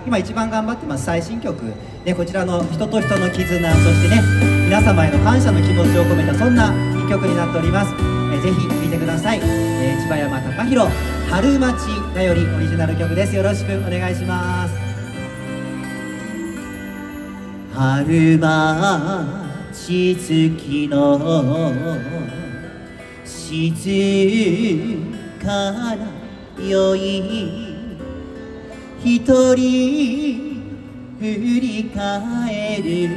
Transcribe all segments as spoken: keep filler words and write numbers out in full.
今一番頑張ってます最新曲、ね、こちらの人と人の絆、そしてね皆様への感謝の気持ちを込めたそんないっきょくになっております。えー、ぜひ聴いてください。えー、千葉山貴弘春町だよりオリジナル曲です。よろしくお願いします。春町月の静かな夜、一人振り返る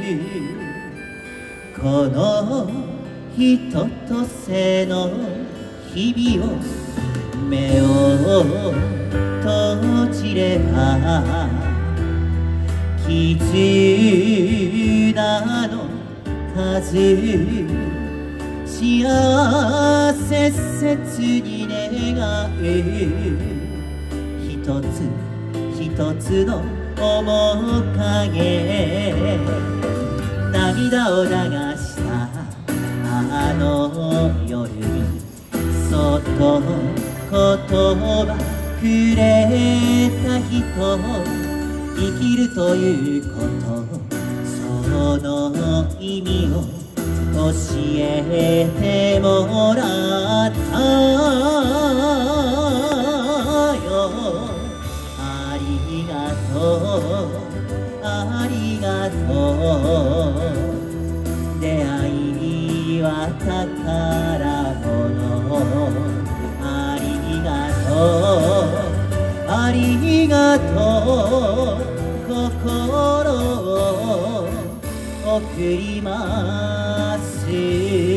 この人とせの日々を、目を閉じれば絆の数、幸せ切に願う、一つ一つの面影、涙を流したあの夜にそっと言葉くれた人、生きるということ、その意味を教えてもらったよ。ありがとうありがとう、出会いは宝物、ありがとうありがとう、心を送ります。